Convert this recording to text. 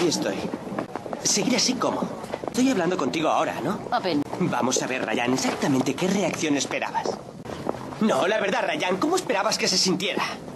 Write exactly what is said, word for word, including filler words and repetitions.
Aquí estoy. Seguir así como. Estoy hablando contigo ahora, ¿no? Open. Vamos a ver, Ryan, exactamente qué reacción esperabas. No, la verdad, Ryan, ¿cómo esperabas que se sintiera?